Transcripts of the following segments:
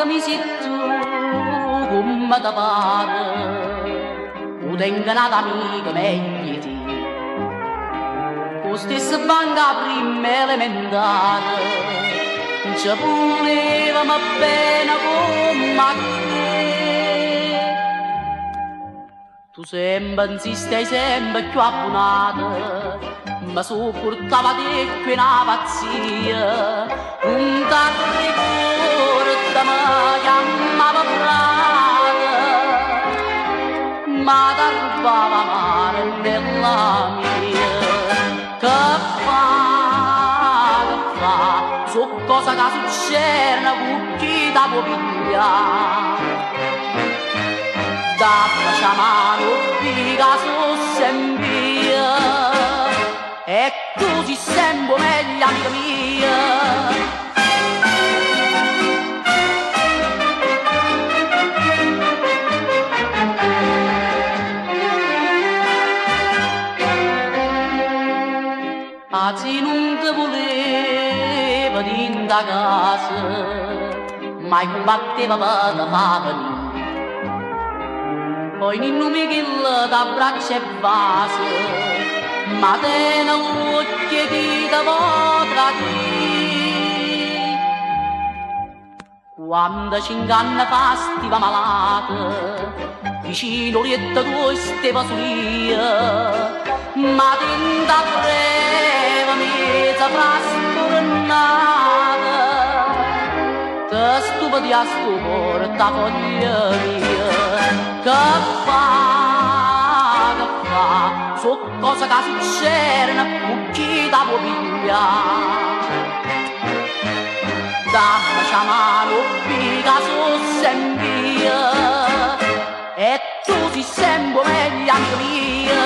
che mi sei tu come da pare, o tengo un'altra amica meglio di te, o stessa banca prima elementare, ci volevamo bene come te. Tu sempre insistei sempre più abbonata, ma sopportava te che una pazzia, un t'arricorda mi chiamava frate, ma t'arrubava mare nella mia. Che fa, so cosa che succede con chi da può pigliare. Da faccia mano figa su sempre, e tu sei sempre meglio amica mia. Anzi non ti voleva in da casa, mai combatteva per te fa venire. Poi in nome che da braccia e base, ma te non occhio di te potrà dire. Quando 5 anni fa stiva malata, vicino lietta tu stava solia, ma te da breve mezza frastornata, te stupa di a stupore ta foglia mia. Che fa, so cosa che succede con chi da può pigliare. Dammi la mano, figa su sempre, e tu sei sempre meglio amica mia.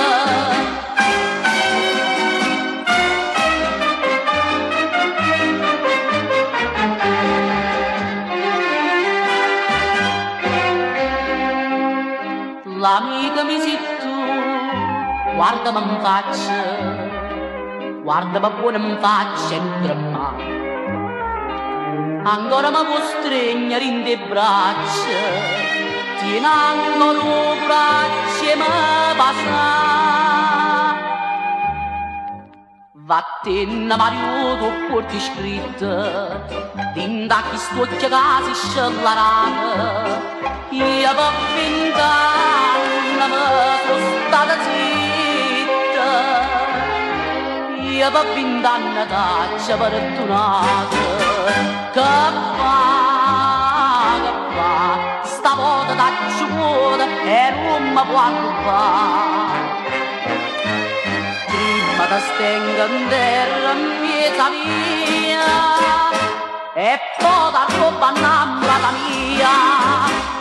L'amica mi sei tu, guardami in faccia, guardami buona in faccia e tremare. Ancora mi può stringere in te braccia, tieni ancora un braccio e mi passa. Vattene Mario, tu porti scritto, tinda chi stuocchia casi scellarata. Io per 20 anni mi sono stata zitta, io per 20 anni t'accia perdonata. Che fa, stavolta t'accio vuota e non mi può rubare. Prima ti stengo in terra in piezza mia, e poi ti rubo innamorata mia.